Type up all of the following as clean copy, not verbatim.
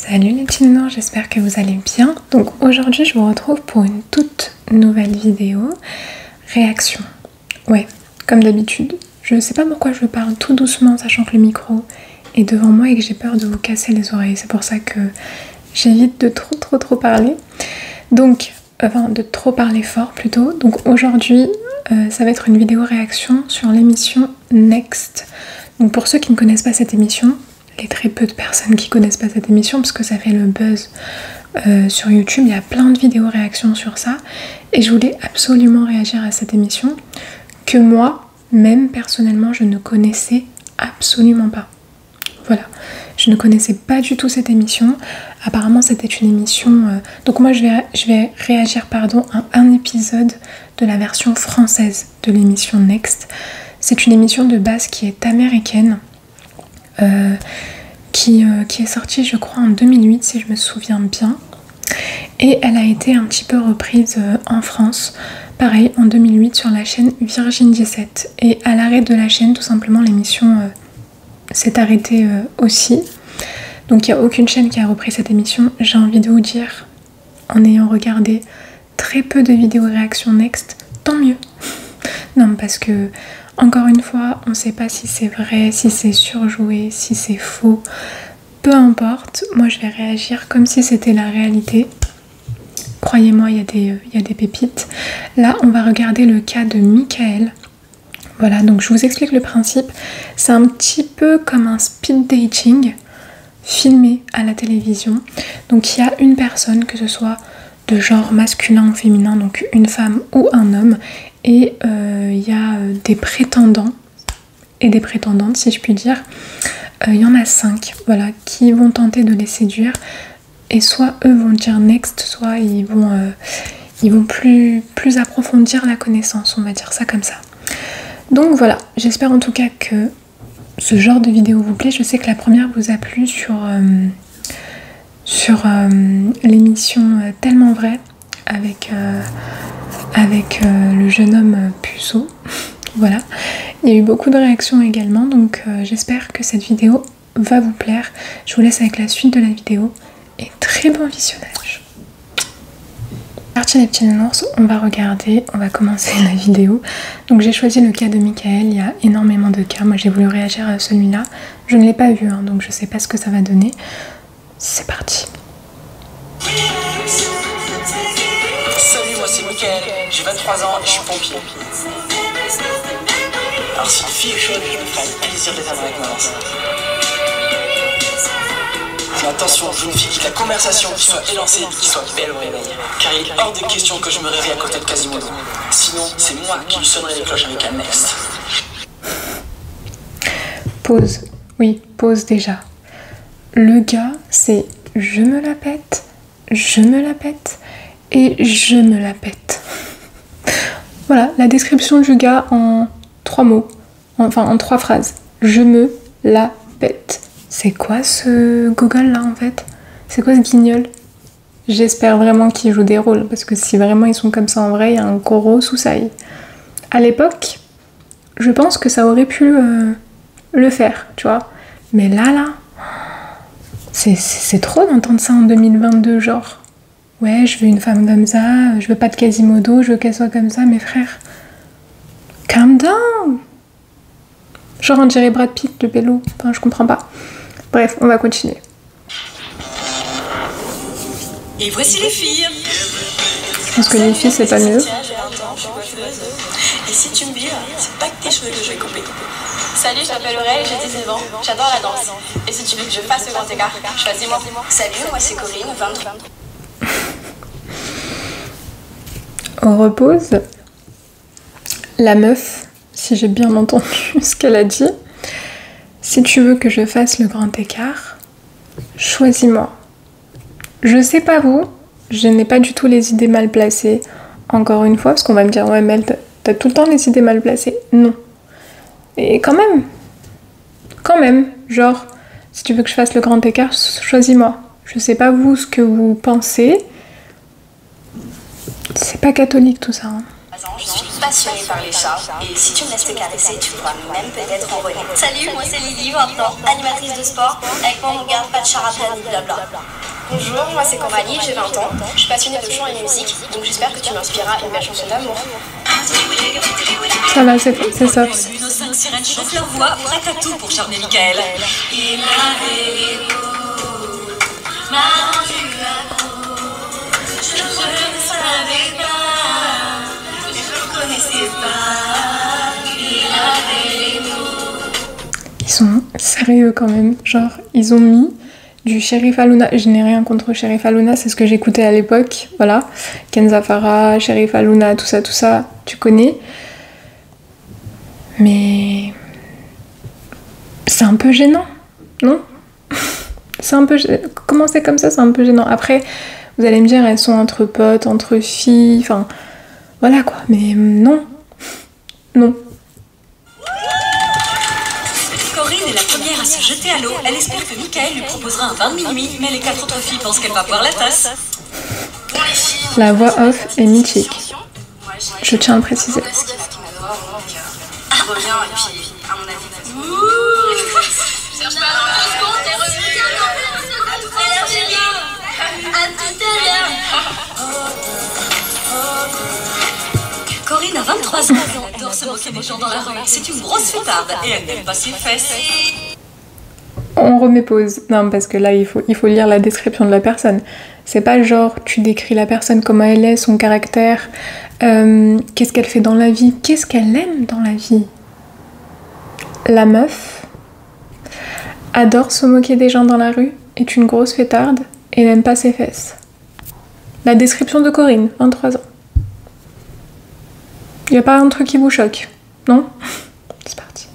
Salut les petits nounous, j'espère que vous allez bien. Donc aujourd'hui je vous retrouve pour une toute nouvelle vidéo réaction. Ouais, comme d'habitude. Je sais pas pourquoi je parle tout doucement sachant que le micro est devant moi et que j'ai peur de vous casser les oreilles. C'est pour ça que j'évite de trop parler. Donc, enfin de trop parler fort plutôt. Donc aujourd'hui ça va être une vidéo réaction sur l'émission Next. Donc pour ceux qui ne connaissent pas cette émission, les très peu de personnes qui connaissent pas cette émission parce que ça fait le buzz sur YouTube, il y a plein de vidéos réactions sur ça et je voulais absolument réagir à cette émission que moi, même personnellement, je ne connaissais absolument pas. Voilà, je ne connaissais pas du tout cette émission. Apparemment c'était une émission... Donc moi je vais réagir pardon, à un épisode de la version française de l'émission Next. C'est une émission de base qui est américaine. Qui est sortie je crois en 2008 si je me souviens bien, et elle a été un petit peu reprise en France pareil en 2008 sur la chaîne Virgin 17, et à l'arrêt de la chaîne tout simplement l'émission s'est arrêtée aussi, donc il n'y a aucune chaîne qui a repris cette émission. J'ai envie de vous dire, en ayant regardé très peu de vidéos réaction Next, tant mieux. Non, parce que encore une fois, on ne sait pas si c'est vrai, si c'est surjoué, si c'est faux. Peu importe, moi je vais réagir comme si c'était la réalité. Croyez-moi, il y a des pépites. Là, on va regarder le cas de Michael. Voilà, donc je vous explique le principe. C'est un petit peu comme un speed dating filmé à la télévision. Donc il y a une personne, que ce soit de genre masculin ou féminin, donc une femme ou un homme, et il y a des prétendants et des prétendantes si je puis dire. Il y en a 5 voilà, qui vont tenter de les séduire, et soit eux vont dire next, soit ils vont plus approfondir la connaissance, on va dire ça comme ça. Donc voilà, j'espère en tout cas que ce genre de vidéo vous plaît. Je sais que la première vous a plu sur l'émission Tellement Vrai avec le jeune homme puceau. Voilà, il y a eu beaucoup de réactions également, donc j'espère que cette vidéo va vous plaire. Je vous laisse avec la suite de la vidéo et très bon visionnage. Partie des petits nounours, on va commencer la vidéo. Donc j'ai choisi le cas de Michael, il y a énormément de cas. Moi j'ai voulu réagir à celui-là, je ne l'ai pas vu hein, donc je sais pas ce que ça va donner. C'est parti. Salut, moi c'est Michael, j'ai 23 ans et je suis pompier. Alors si une fille est chaude, je me ferai un plaisir de t'avoir avec moi dans ça. Mais attention, je veux une fille qui ait la conversation, qui soit élancée et qui soit belle au réveil. Car il est hors de question que je me réveille à côté de Quasimodo. Sinon, c'est moi qui lui sonnerai les cloches avec un Next. Pause. Oui, pause déjà. Le gars, c'est je me la pète, je me la pète et je me la pète. Voilà, la description du gars en 3 mots, enfin en 3 phrases. Je me la pète. C'est quoi ce gogol là en fait? C'est quoi ce guignol? J'espère vraiment qu'il joue des rôles, parce que si vraiment ils sont comme ça en vrai, il y a un gros souci. À l'époque, je pense que ça aurait pu le faire, tu vois. Mais là, c'est trop d'entendre ça en 2022, genre. Ouais, je veux une femme comme ça, je veux pas de Quasimodo, je veux qu'elle soit comme ça, mes frères. Calm down! Genre on dirait Brad Pitt de Bello, enfin je comprends pas. Bref, on va continuer. Et voici les filles. Je pense que les filles c'est pas mieux. Et si tu me vires, c'est pas que tes cheveux que je vais couper. Salut, je m'appelle Aurèle, j'ai 19 ans, j'adore la danse. Et si tu veux que je fasse le grand écart, choisis-moi. Salut, moi c'est Corinne, 23. On repose. La meuf, si j'ai bien entendu ce qu'elle a dit, si tu veux que je fasse le grand écart, choisis-moi. Je sais pas vous, je n'ai pas du tout les idées mal placées, encore une fois, parce qu'on va me dire ouais Mel, t'as tout le temps les idées mal placées. Non. Et quand même, genre, si tu veux que je fasse le grand écart, choisis-moi. Je sais pas vous ce que vous pensez. C'est pas catholique tout ça. Hein. je suis passionnée par les chats. Et si tu me laisses te caresser, tu pourras même peut-être envoler. Salut, moi c'est Lily, 20 ans, animatrice de sport. Avec moi, on ne garde pas de charabia ni blabla. Bonjour, moi c'est Coralie, j'ai 20 ans. Je suis passionnée de chant et de musique, donc j'espère que tu m'inspireras une belle chanson d'amour. Ça va, c'est soft. Nos 5 sirènes chauffent leur voix, prêtes à tout pour charmer Michael. Il avait les mots, m'a rendu accro. Je ne savais pas, je ne connaissais pas. Il avait les mots. Ils sont sérieux quand même. Genre, ils ont mis du Cherif Aluna. Je n'ai rien contre Cherif Aluna, c'est ce que j'écoutais à l'époque. Voilà. Kenza Farah, Cherif Aluna, tout ça, tu connais. Mais c'est un peu gênant, non? C'est un peu... Commencer comme ça, c'est un peu gênant. Après, vous allez me dire, elles sont entre potes, entre filles, enfin... Voilà quoi, mais non. Non. Corinne est la première à se jeter à l'eau. Elle espère que Michael lui proposera un vin de minuit, mais les 4 autres filles pensent qu'elle va boire la tasse. La voix off est mythique. Je tiens à le préciser. Reviens et puis, à mon avis, cherche pas dans 2 secondes, t'es revenu. À tout à l'heure, chérie. À tout à l'heure. Corinne a 23 ans. Elle adore se moquer des gens dans la rue. C'est une grosse fêtarde et elle n'aime pas ses fesses. On remet pause. Non, parce que là, il faut lire la description de la personne. C'est pas genre, tu décris la personne, comment elle est, son caractère, qu'est-ce qu'elle fait dans la vie, qu'est-ce qu'elle aime dans la vie. La meuf adore se moquer des gens dans la rue, est une grosse fêtarde et n'aime pas ses fesses. La description de Corinne, 23 ans. Y a pas un truc qui vous choque, non? C'est parti.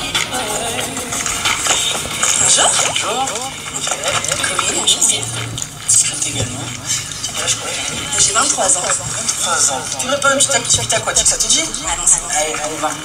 Bonjour. Corinne, enchantée. Discrète également. J'ai 23 ans. 23 ans. Tu voudrais pas une petite activité aquatique, ça te dit? Allez, on va.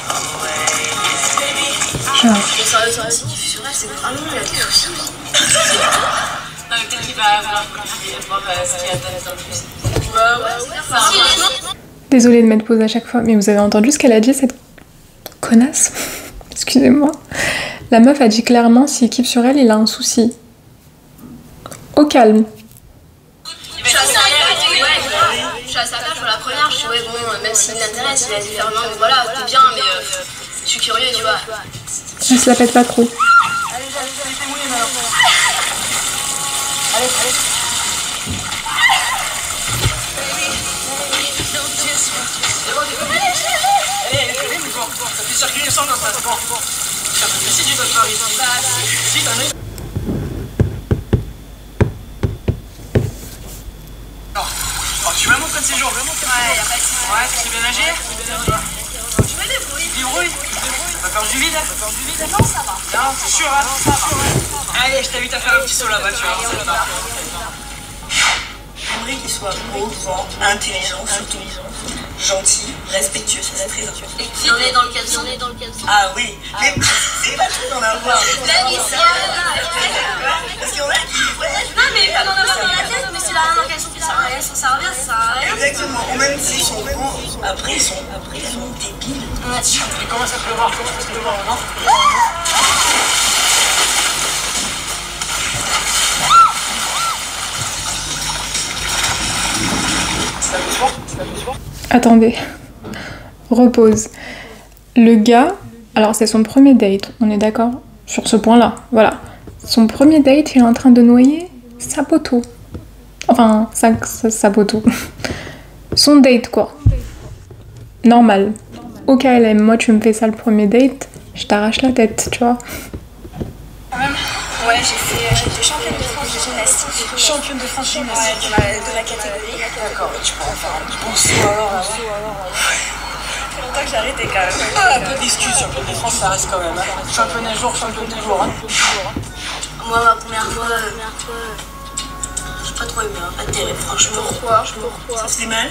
Genre. Mais sérieux, ce qui fait sur elle, c'est vraiment la discussion. Non, mais peut-être qu'il va avoir ce qu'il y a dans le plus. Ouais. Désolée de mettre pause à chaque fois, mais vous avez entendu ce qu'elle a dit, cette connasse? Excusez-moi. La meuf a dit clairement, s'il kiffe sur elle, il a un souci. Au calme. Je suis assez à faire pour la première, je suis ouais, bon, même s'il m'intéresse, il a dit faire non, mais voilà, c'est bien, mais je suis curieux, tu vois. Elle se la pète pas trop. Allez, fais mouiller maintenant. Allez. Allez, mais bon, ça fait circuler le sang comme ça, c'est bon. Si tu peux pas, si, t'en es. Tu veux montrer de séjour? Ouais, y'a pas de soucis. Ouais, tu sais bien nager? Je me débrouille. Tu vas faire du vide? Non, ça va. Non, c'est sûr, hein? Allez, je t'invite à faire un petit saut là-bas, tu vois. J'aimerais qu'il soit beau, grand, intelligent, surtout gentil, respectueux, ça c'est très important. Et qui en est dans le cadre. Ah oui, mais c'est pas tout d'en avoir. La mission. Parce qu'il y en a qui... Non, mais pas d'en avoir dans la tête, mais c'est la remarcation qui sert à rien, ça sert à rien, ça sert à rien. Exactement, même s'ils sont beaux, après ils sont tellement débiles. Il commence à pleuvoir, non? Attendez. Repose. Le gars, alors c'est son premier date, on est d'accord sur ce point-là, voilà. Son premier date, il est en train de noyer sa poteau. Enfin, sa poteau. Son date, quoi. Normal. Au KLM, moi tu me fais ça le premier date, je t'arrache la tête, tu vois. Ouais, j'étais championne de France de gymnastique. Championne de France gymnastique. Ouais, de ma catégorie. D'accord, tu pourras faire un petit bon saut alors. Ça fait longtemps que j'ai arrêté quand même. Ah, un peu d'excuses, championne de France, ça reste quand même. Hein. Championne un jour, championne deux jours. Hein. Moi, ma première fois, j'ai pas trop aimé, hein. Pas terrible, franchement. Pourquoi? Ça faisait mal.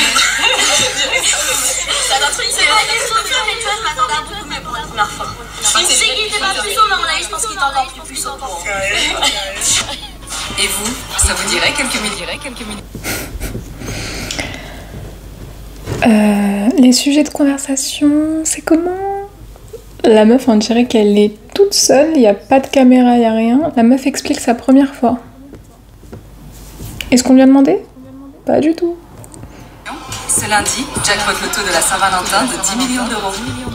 Ça m'a truc, c'est pas question de faire, mais tu vois, je m'attendais à beaucoup, mais pour la première fois. Il me sait qu'il était pas plus chaud, mais à mon avis, je pense qu'il était encore plus chaud. Et vous, ça vous dirait quelques minutes? Les sujets de conversation, c'est comment? La meuf, on dirait qu'elle est toute seule, il n'y a pas de caméra, il n'y a rien. La meuf explique sa première fois. Est-ce qu'on lui a demandé? Pas du tout. Ce lundi, jackpot loto de la Saint-Valentin de 10 millions d'euros.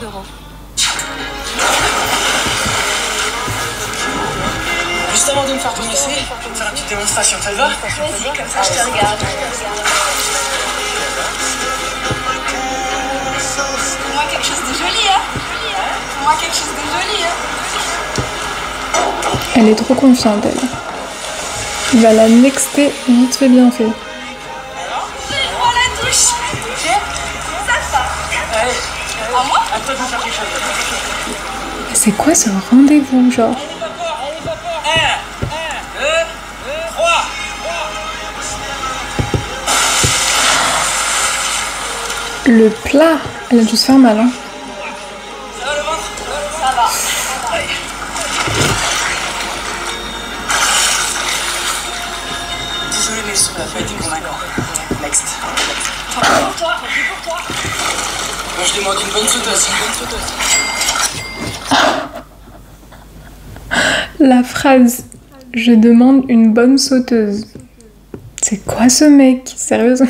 Juste avant de me faire ton essai, je vais faire une petite démonstration, ça te va? Vas-y, comme ça je te regarde. Fais-moi quelque chose de joli, hein? Fais-moi quelque chose de joli, hein? Elle est trop confiante, elle. Il va la nexter vite fait bien fait. Oh la touche! Ça. Allez, À moi? à toi de me faire quelque chose. C'est quoi ce rendez-vous, genre? 1, 2, 3. Le plat, elle a dû se faire mal, hein. Ça va le ventre? Ça va. Désolé, mais le son n'a pas été convaincant. Next. Pour toi. Moi, je demande une bonne sauteuse. La phrase « Je demande une bonne sauteuse ». C'est quoi ce mec? Sérieusement?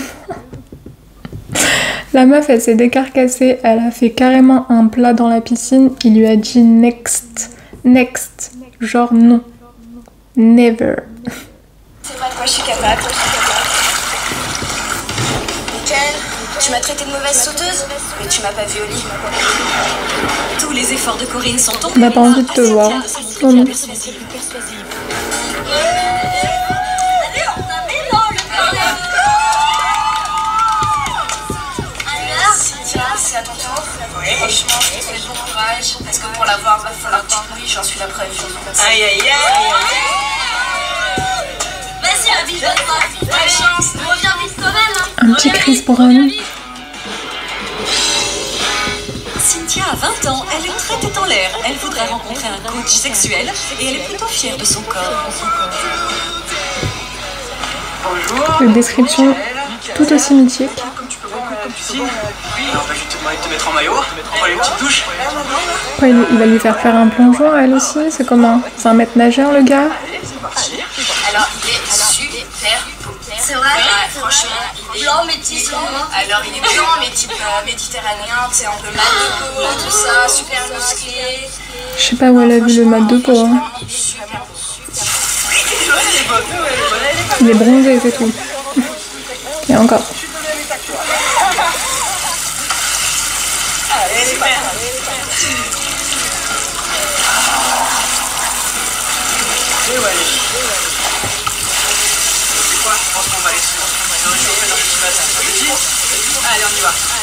La meuf, elle s'est décarcassée, elle a fait carrément un plat dans la piscine, il lui a dit next, next, genre non, never. C'est pas de quoi je suis capable. Mickaël, tu m'as traité de mauvaise sauteuse, mais tu m'as pas vu au lit. Tous les efforts de Corinne sont tombés. On n'a pas envie de te voir. Oh non. Cynthia, c'est à ton tour. Franchement, je te souhaite bon courage, parce que pour l'avoir, va falloir que tu brilles, j'en suis la preuve. Aïe, aïe, aïe. Vas-y, habille-toi. Bonne chance. Reviens vite quand même. Un petit Chris Brown. Cynthia a 20 ans, elle est très tête en l'air. Elle voudrait rencontrer un coach sexuel et elle est plutôt fière de son corps. Bonjour. Une description tout aussi mythique. Comme tu peux voir, comme piscine. Alors, je vais te demander de te mettre en maillot. On prend une petite douche. Quoi, il va lui faire faire un plongeon à elle aussi? C'est comment? C'est un maître nageur, le gars? C'est parti. Alors, il est super beau. C'est vrai. Ouais, franchement, il est Blanc, métis, Alors, il est blanc, mais type méditerranéen, tu sais, un peu mat de peau, tout ça, super musclé. Je sais pas où elle a vu le mat de peau, hein. Il est super beau. Il est bronzé, c'est tout. Et encore. Allez, super. Et ouais. C'est quoi? Je pense qu'on va aller se réchauffer dans le petit bassin. Ça vous dit? Allez, on y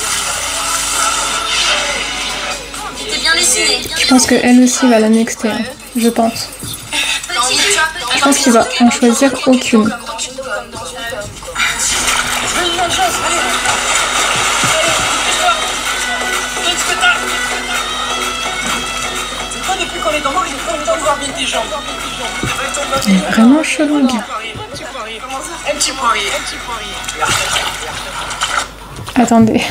va. T'es bien dessiné. Je pense qu'elle aussi va la nexter, hein. Je pense. Je pense qu'il va en choisir aucune. C'est quoi depuis qu'on est dans l'eau, il faut le temps de voir bien tes jambes. Il est vraiment chelou, le gars. Un petit poirier. Attendez.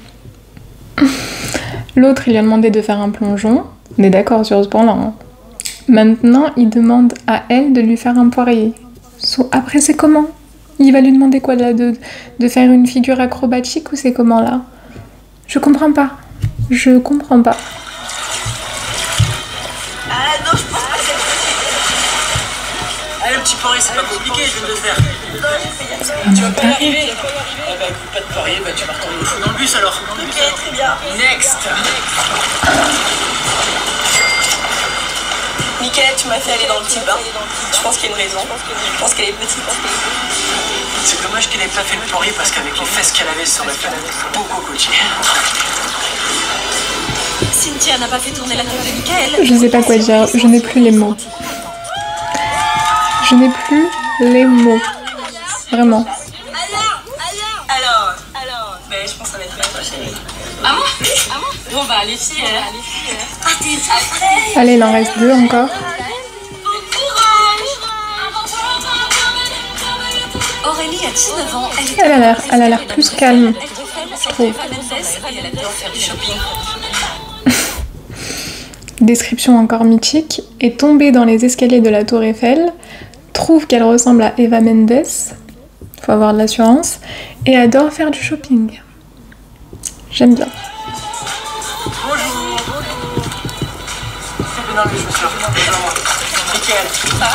L'autre, il lui a demandé de faire un plongeon. On est d'accord sur ce point-là, hein. Maintenant, il demande à elle de lui faire un poirier. Après, c'est comment? Il va lui demander quoi là, de faire une figure acrobatique ou c'est comment là? Je comprends pas. Je comprends pas. Ah non, je pense pas que c'est Allez, le petit poirier, c'est pas compliqué, je viens de le faire. Tu vas pas y arriver. Ah bah, écoute, pas de poirier, bah, tu vas retourner le fou dans le bus alors. ok, très bien. Next. Mickaël, tu m'as fait aller dans le petit bain. Je pense qu'il y a une raison. Je pense qu'elle est petite. C'est dommage qu'elle ait pas fait le poirier parce qu'avec les fesses qu'elle avait, ça aurait fait beaucoup coacher. Cynthia n'a pas fait tourner la tête de Mickaël. Je sais pas quoi dire. Je n'ai plus les mots. Je n'ai plus les mots. Vraiment. Alors, ben, je pense que ça va être bien toi, chérie. Ah moi? Bon bah les filles. Ah, t'es prête? Allez, il en reste 2 encore. Aurélie a 19 ans, Elle a l'air plus calme. c'est Eva Mendes et elle adore faire du shopping. Description encore mythique. Est tombée dans les escaliers de la Tour Eiffel, trouve qu'elle ressemble à Eva Mendes, faut avoir de l'assurance, et adore faire du shopping. J'aime bien. Bonjour. Dans les chaussures. Nickel.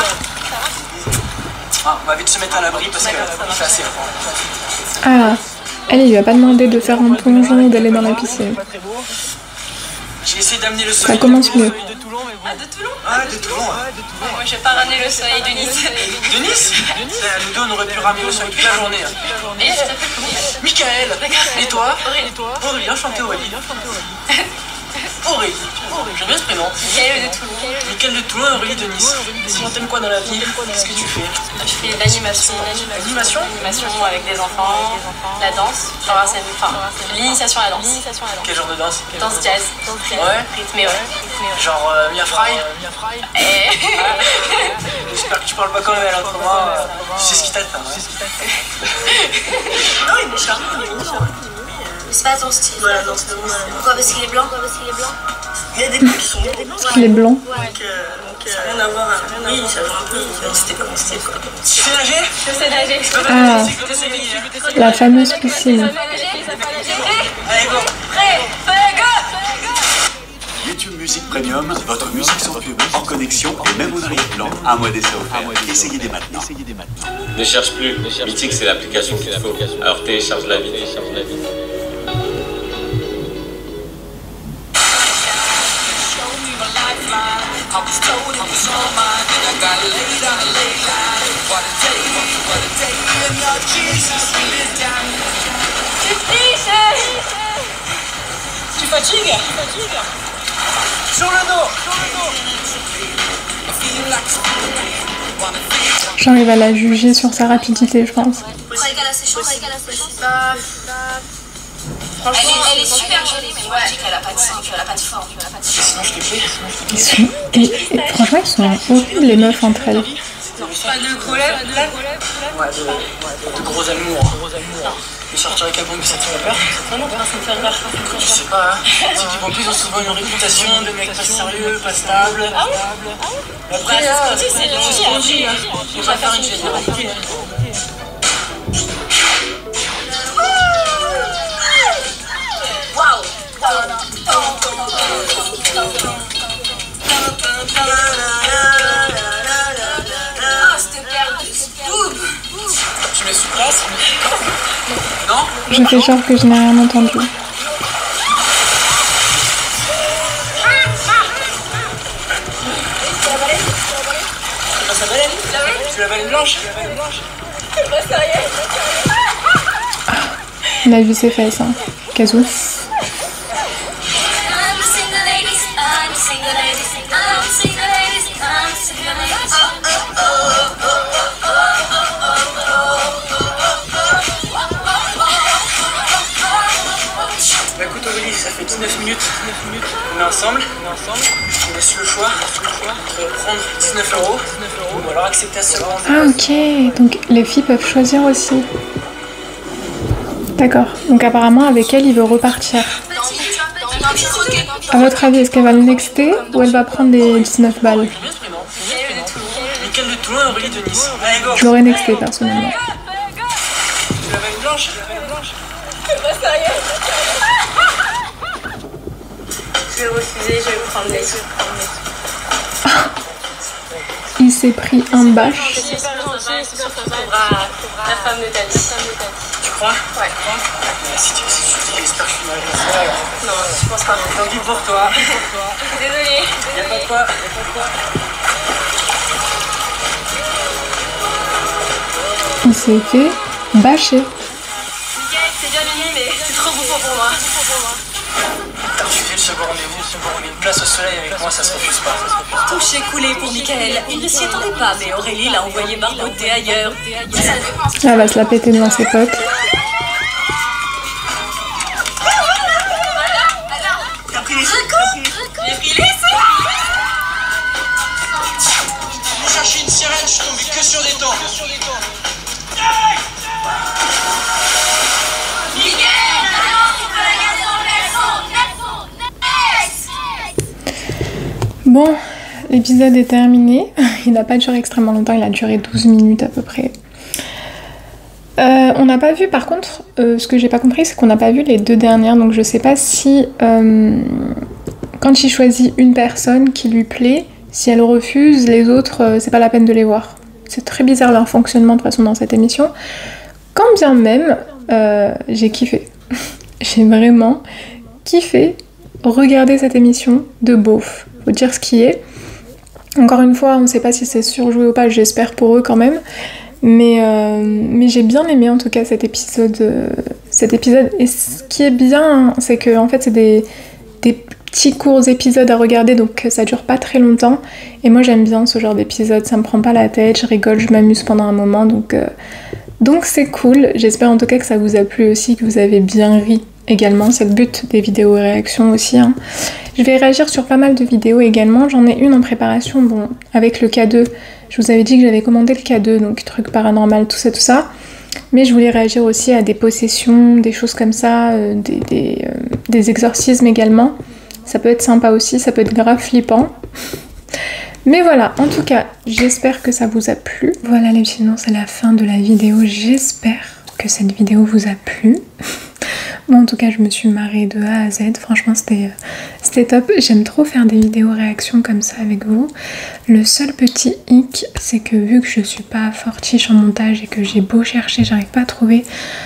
Ah, on va vite se mettre à l'abri parce qu'il fait assez froid. Ah, elle, il lui a pas demandé de faire un plongeon ou d'aller dans la piscine. J'ai essayé d'amener le soleil. Ça commence mieux. De Toulon, mais vous... Ah, de Toulon? Ah, de Toulon. Moi, je vais pas ramener le soleil de Nice. De Nice? Nous deux, on aurait pu ramener le soleil toute la journée. Et je t'appelle comment? Michael. Et toi? Aurélie. Aurélie, enchanté Aurélie. Aurélie. J'aime bien ce prénom. Michael de Toulon. Michael de Toulon et Aurélie de Nice. Sinon, t'aimes quoi dans la vie? Qu'est-ce que tu fais? Je fais de l'animation. L'animation? L'animation avec des enfants, la danse, enfin, l'initiation à la danse. Quel genre de danse? Danse jazz. Ouais. Rythmée, ouais. Genre Mia Fry? Et... J'espère que tu parles pas comme elle, autrement, tu sais ce qui t'attend. Non, il est charmant. C'est pas ton style. Voilà, dans ce moment. Pourquoi? Parce qu'il est blanc? Il y a des blancs qui sont bons. Il est blanc. Donc, ça n'a rien à voir. Oui, ça joue un peu. C'était pas mon style, quoi. Tu sais nager? Je sais nager. Ah, la fameuse piscine. Allez, go! Prêt, feu, go! YouTube Music Premium, votre musique sans pub, en connexion et même en arrière-plan, un mois d'essai offert. Essayez dès maintenant. Ne cherche plus. Mythique, c'est l'application qu'il faut. Alors télécharge-la vite. Tu fatigues? Sur le dos! J'arrive à la juger sur sa rapidité, je pense. Franchement, elle est super jolie, mais moi je dis qu'elle a pas de sang, qu'elle a pas de forme, qu'elle a pas de Sinon, je te plais. Ils sont... et franchement, ils sont horribles, les meufs entre elles. Pas de gros lèvres, Ouais, de gros amours. De sortir avec un bon, ça te fait peur? Non, ça me fait rire. Je sais pas, hein. C'est qu'ils vont plus ont souvent une réputation de mecs pas sérieux, pas stables. Ah ouais? Après, c'est gentil, hein. On va faire une généralité. Waouh! Ah, cette paire de boum! Tu mets sous place? Non? Je fais genre que je n'ai rien entendu. Ça va, Hélène? Tu la baleine blanche? On a vu ses fesses, hein. Kazoo. Bah écoute Aurélie, ça fait 19 minutes qu'on est ensemble. Je te laisse le choix de prendre 19 € ou alors accepter à seconde. Ah ok, donc les filles peuvent choisir aussi. D'accord, donc apparemment avec elle il veut repartir. À votre avis, est-ce qu'elle va le nexter ou elle va prendre les 19 balles? J'aime bien ce prénom. Michael de Toulon et Aurélie de Nice. Allez go! Je l'aurais nexté personnellement. Tu la baleine blanche? Je vais refuser, je vais prendre les sous. Il s'est pris un bâche. C'est sûr que tu trouveras la femme de ta vie. Tu crois? Ouais. Si tu dis, j'espère que je suis mal comme ça. Non, je pense pas. Tant pis pour toi. Désolée. Y'a pas de quoi. Il s'est fait bâcher. Miguel, c'est bien mignon, mais c'est trop beau pour moi. T'as refusé le second rendez-vous. Mais une place au soleil avec moi, ça se refuse pas. Touché coulé pour Michael. Il ne s'y attendait pas, mais Aurélie l'a envoyé barboter ailleurs. Elle va se la péter devant ses potes. T'as pris les sous? J'ai pris les sous. Je cherchais une sirène, je suis tombé que sur des temps. Miguel, Bon, l'épisode est terminé. Il n'a pas duré extrêmement longtemps, il a duré 12 minutes à peu près. On n'a pas vu, par contre, ce que j'ai pas compris, c'est qu'on n'a pas vu les 2 dernières, donc je sais pas si quand il choisit une personne qui lui plaît, si elle refuse, les autres, c'est pas la peine de les voir. C'est très bizarre leur fonctionnement de toute façon dans cette émission. Quand bien même, j'ai kiffé. J'ai vraiment kiffé regarder cette émission de beauf. Faut dire ce qui est. Encore une fois, on ne sait pas si c'est surjoué ou pas, j'espère pour eux quand même. Mais j'ai bien aimé en tout cas cet épisode. Et ce qui est bien, c'est que en fait c'est des petits courts épisodes à regarder, donc ça dure pas très longtemps. Et moi j'aime bien ce genre d'épisode, ça me prend pas la tête, je rigole, je m'amuse pendant un moment, donc c'est cool. J'espère en tout cas que ça vous a plu aussi, que vous avez bien ri également, c'est le but des vidéos et réactions aussi, hein. Je vais réagir sur pas mal de vidéos également, j'en ai une en préparation, bon, avec le K2, je vous avais dit que j'avais commandé le K2, donc truc paranormal, tout ça, mais je voulais réagir aussi à des possessions, des choses comme ça, des exorcismes également, ça peut être sympa aussi, ça peut être grave flippant. Mais voilà, en tout cas, j'espère que ça vous a plu. Voilà les petits noms, c'est la fin de la vidéo, j'espère que cette vidéo vous a plu. Moi en tout cas je me suis marrée de A à Z, franchement c'était top. J'aime trop faire des vidéos réactions comme ça avec vous. Le seul petit hic, c'est que vu que je suis pas fortiche en montage et que j'ai beau chercher, j'arrive pas à trouver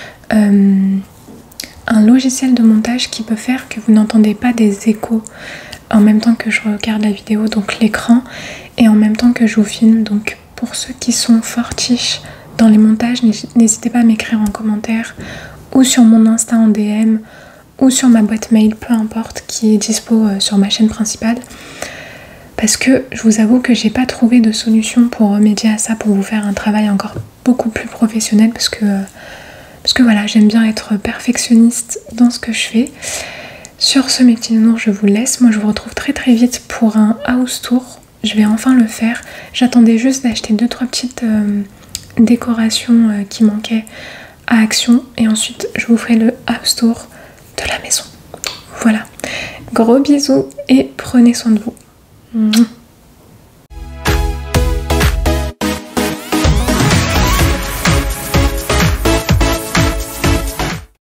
un logiciel de montage qui peut faire que vous n'entendez pas des échos en même temps que je regarde la vidéo, donc l'écran, et en même temps que je vous filme. Donc pour ceux qui sont fortiches dans les montages, n'hésitez pas à m'écrire en commentaire ou sur mon Insta en DM ou sur ma boîte mail, peu importe, qui est dispo sur ma chaîne principale, parce que je vous avoue que j'ai pas trouvé de solution pour remédier à ça, pour vous faire un travail encore beaucoup plus professionnel, parce que voilà, j'aime bien être perfectionniste dans ce que je fais. Sur ce mes petits nounours, je vous laisse, moi je vous retrouve très très vite pour un house tour, je vais enfin le faire. J'attendais juste d'acheter 2-3 petites décorations qui manquaient à Action, et ensuite je vous ferai le house tour de la maison. Voilà, gros bisous et prenez soin de vous.